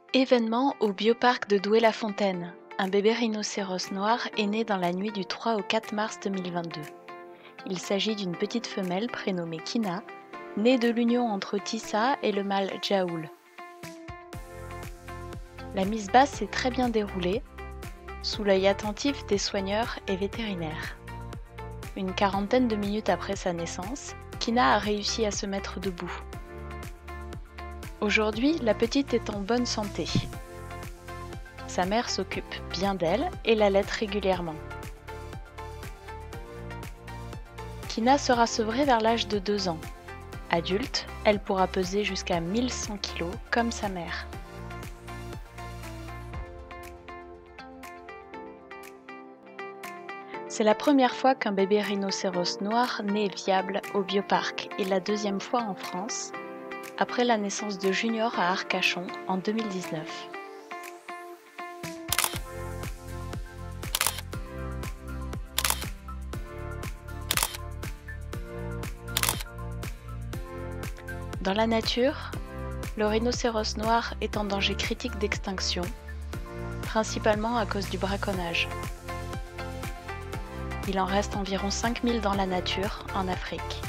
Événement au bioparc de Douai-la-Fontaine. Un bébé rhinocéros noir est né dans la nuit du 3 au 4 mars 2022. Il s'agit d'une petite femelle prénommée Kina, née de l'union entre Tissa et le mâle Djaoul. La mise basse s'est très bien déroulée, sous l'œil attentif des soigneurs et vétérinaires. Une quarantaine de minutes après sa naissance, Kina a réussi à se mettre debout. Aujourd'hui, la petite est en bonne santé. Sa mère s'occupe bien d'elle et l'allaite régulièrement. Kina sera sevrée vers l'âge de 2 ans. Adulte, elle pourra peser jusqu'à 1100 kg comme sa mère. C'est la première fois qu'un bébé rhinocéros noir naît viable au bioparc et la deuxième fois en France, après la naissance de Junior à Arcachon en 2019. Dans la nature, le rhinocéros noir est en danger critique d'extinction, principalement à cause du braconnage. Il en reste environ 5000 dans la nature en Afrique.